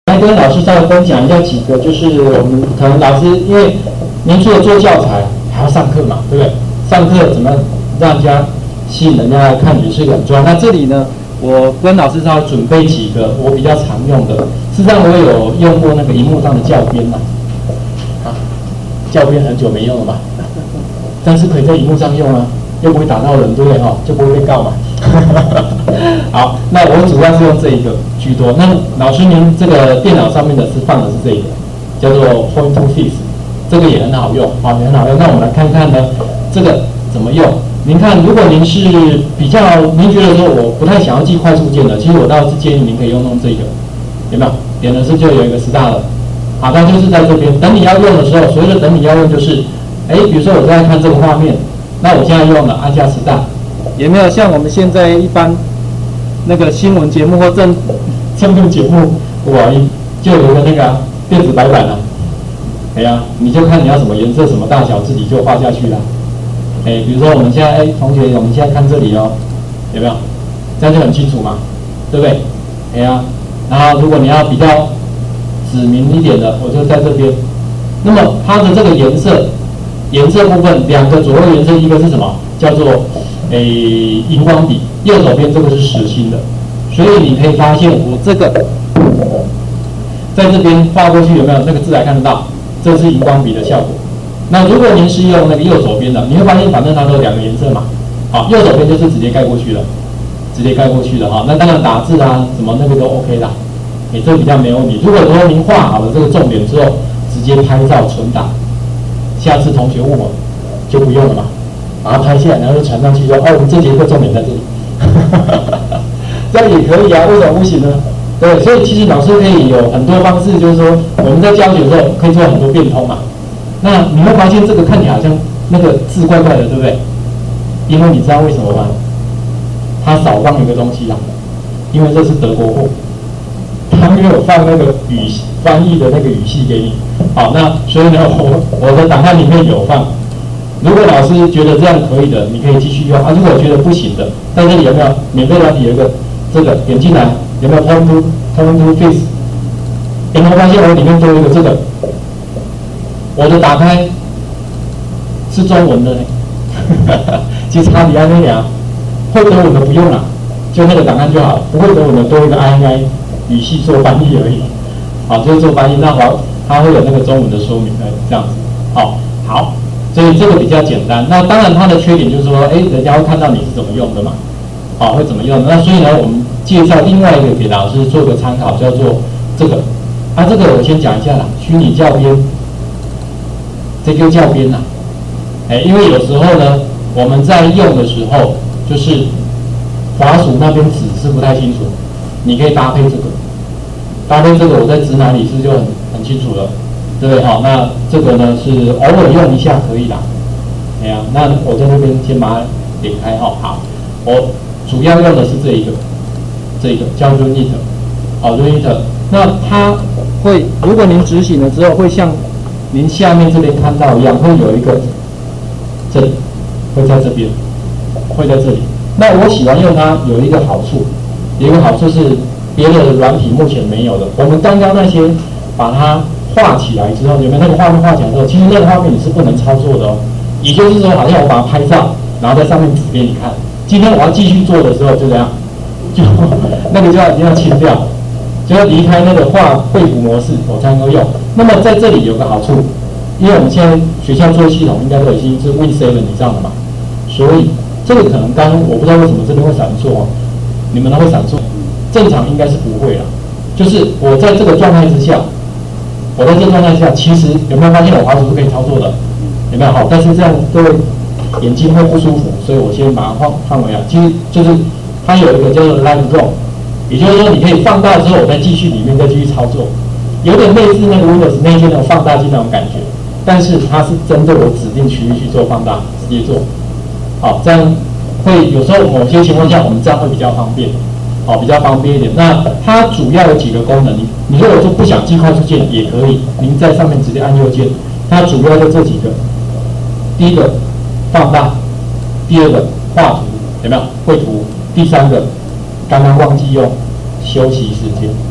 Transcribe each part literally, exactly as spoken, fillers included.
来跟老师稍微分享一下几个，就是我们可能老师因为您除了做教材，还要上课嘛，对不对？上课怎么让人家吸引人家来看也是一个很重要。那这里呢，我跟老师稍微准备几个我比较常用的。事实上，我有用过那个荧幕上的教鞭嘛，啊，教鞭很久没用了嘛，但是可以在荧幕上用啊，又不会打到人，对不对哈？就不会被告嘛。好，那我主要是用这一个居多。那老师您这个电脑上面的是放的是这个，叫做 Point to Fix， 这个也很好用，好，也很好用。那我们来看看呢，这个怎么用？您看，如果您是比较，您觉得说我不太想要记快速键的，其实我倒是建议您可以用用这个，有没有？点的是就有一个 Start 了，好，它就是在这边。等你要用的时候，所谓的等你要用就是，哎，比如说我在看这个画面，那我现在用了按下 Start。有没有像我们现在一般那个新闻节目或政政论节目，哇，就有一个那个、啊、电子白板啊，哎呀，你就看你要什么颜色、什么大小，自己就画下去了。哎，比如说我们现在，哎，同学，我们现在看这里哦，有没有？这样就很清楚嘛，对不对？哎呀，然后如果你要比较指明一点的，我就在这边。那么它的这个颜色，颜色部分两个左右颜色，一个是什么？叫做诶，荧光笔，右手边这个是实心的，所以你可以发现我这个在这边画过去有没有那个字还看得到？这是荧光笔的效果。那如果您是用那个右手边的，你会发现反正它都有两个颜色嘛，好，右手边就是直接盖过去了，直接盖过去了哈。那当然打字啊什么那个都 OK 啦，你这比较没问题。如果说您画好了这个重点之后，直接拍照存档，下次同学问我就不用了嘛。把它拍下来，然后就传上去说：“哦，我们这节课重点在这里。”这样也可以啊，为什么不行呢？对，所以其实老师可以有很多方式，就是说我们在教学的时候可以做很多变通嘛。那你会发现这个看起来好像那个字怪怪的，对不对？因为你知道为什么吗？它少放一个东西啊，因为这是德国货，他没有放那个语翻译的那个语系给你。好，那所以呢，我我的档案里面有放。如果老师觉得这样可以的，你可以继续用啊。如果觉得不行的，在这里有没有免费软体有一个这个点进来，有没有 Point to Point to Fix？ 你会发现我里面都有一个这个，我的打开是中文的呢，其实差别在那里啊。会德文的不用了，就那个档案就好，不会德文的多一个 I N I 语系做翻译而已。好，就是做翻译，那好，它会有那个中文的说明，哎，这样子。好，好。所以这个比较简单。那当然它的缺点就是说，哎，人家会看到你是怎么用的嘛，好，会怎么用的。那所以呢，我们介绍另外一个给老师做个参考，叫做这个。啊，这个我先讲一下啦，虚拟教鞭，这就教鞭啦。哎，因为有时候呢，我们在用的时候，就是滑鼠那边指是不太清楚，你可以搭配这个，搭配这个，我在指哪里是就很很清楚了。对不对？好，那这个呢是偶尔用一下可以啦。哎呀，那我在这边先把它点开哈。好，我主要用的是这一个，这个叫 Runit， 好 Runit。那它会，如果您执行了之后，会像您下面这边看到一样，会有一个这里，会在这边，会在这里。那我喜欢用它有一个好处，有一个好处是别的软体目前没有的。我们刚刚那些把它画起来之后，有没有那个画面画起来之后，其实那个画面你是不能操作的哦。也就是说，好像我把它拍照，然后在上面指给你看。今天我要继续做的时候，就这样，就那个就要一定要清掉，就要离开那个画绘图模式，我才能够用。那么在这里有个好处，因为我们现在学校作业系统应该都已经是 Win 七 以上的嘛，所以这个可能刚我不知道为什么这边会闪烁哦，你们都会闪烁，正常应该是不会啦。就是我在这个状态之下。我在这个状态下，其实有没有发现我滑鼠是可以操作的？有没有好？但是这样各位眼睛会不舒服，所以我先把它放放回来。其实就是它有一个叫做 Live Row， 也就是说你可以放大之后，我再继续里面再继续操作，有点类似那个 Windows 那些那种放大镜那种感觉，但是它是针对我指定区域去做放大，直接做。好，这样会有时候某些情况下，我们这样会比较方便。好，比较方便一点。那它主要有几个功能，你你如果说不想记快速键也可以，您在上面直接按右键。它主要就这几个，第一个放大，第二个画图，有没有绘图？第三个刚刚忘记用休息时间，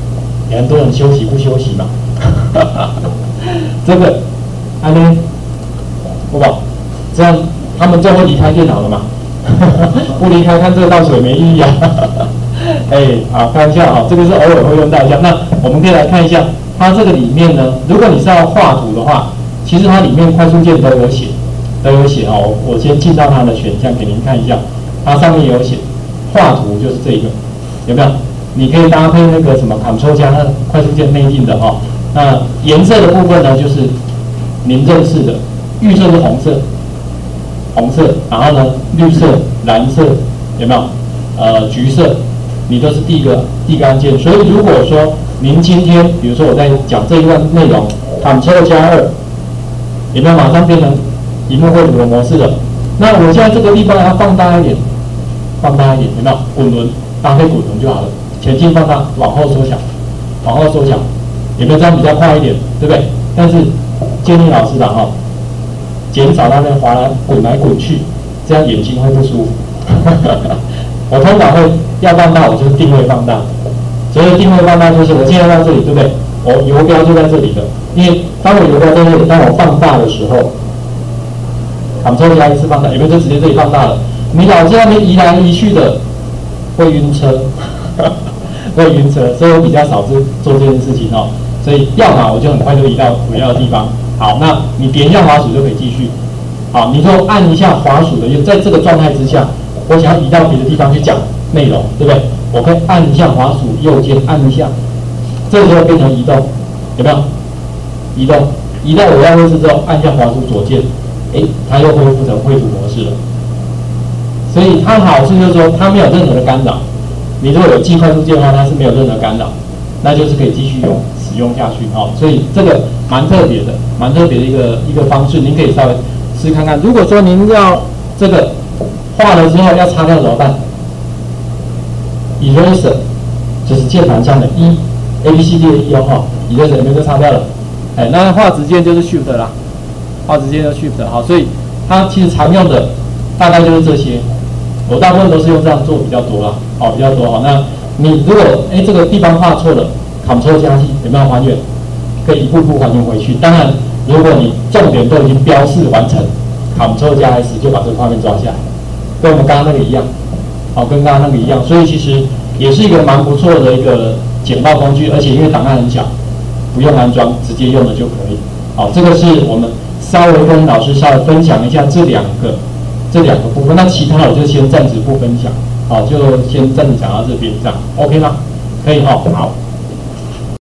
很多人休息不休息嘛，这个，安呢，好不好？这样他们就会离开电脑了嘛，不离开看这个倒水没意义啊。哎，好，开玩笑哈，这个是偶尔会用到一下。那我们可以来看一下，它这个里面呢，如果你是要画图的话，其实它里面快速键都有写，都有写哦。我先进到它的选项给您看一下，它上面有写，画图就是这个，有没有？你可以搭配那个什么 Ctrl 加那快速键内进的哈、哦。那颜色的部分呢，就是您认识的，预设是红色，红色，然后呢绿色、蓝色，有没有？呃，橘色。你都是第一个第一个按键，所以如果说您今天，比如说我在讲这一段内容 ，Ctrl 加二，有没有马上变成萤幕绘图的模式了？那我现在这个地方要放大一点，放大一点，有没有？滚轮搭配滚轮就好了，前进放大，往后缩小，往后缩小，有没有这样比较快一点？对不对？但是建议老师的哈，减少那边滑来滚来滚去，这样眼睛会不舒服。我通常会要放大，我就是定位放大。所以定位放大就是我现在到这里，对不对？我游标就在这里的，因为当我游标在这里，当我放大的时候 ，Ctrl 加一次放大，有没有就直接这里放大了？你老是那边移来移去的，会晕车，会晕车，所以我比较少做做这件事情哦。所以要么我就很快就移到我要的地方。好，那你点一下滑鼠就可以继续。好，你就按一下滑鼠的，在这个状态之下。我想要移到别的地方去讲内容，对不对？我可以按一下滑鼠右键，按一下，这个时候变成移动，有没有？移动，移到我要位置之后，按一下滑鼠左键，哎，它又恢复成绘图模式了。所以它的好处就是说，它没有任何的干扰。你如果有记快速键的话，它是没有任何干扰，那就是可以继续用使用下去哦。所以这个蛮特别的，蛮特别的一个一个方式，您可以稍微试看看。如果说您要这个。画了之后要擦掉怎么办 ？Eraser 就是键盘上的一 A B C D 的一哦哈 ，Eraser 有没有就擦掉了？哎，那画直键就是 Shift 啦，画直键就 Shift 好，所以它其实常用的大概就是这些，我大部分都是用这样做比较多啦，好比较多哈。那你如果哎这个地方画错了 ，Ctrl 加 T 有没有还原？可以一步步还原回去。当然，如果你重点都已经标示完成 ，Ctrl 加 S 就把这个画面抓下来。跟我们刚刚那个一样，好，跟刚刚那个一样，所以其实也是一个蛮不错的一个简报工具，而且因为档案很小，不用安装，直接用的就可以。好，这个是我们稍微跟老师稍微分享一下这两个这两个部分，那其他我就先暂时不分享，好，就先暂时讲到这边，这样 OK 吗？可以哈，好。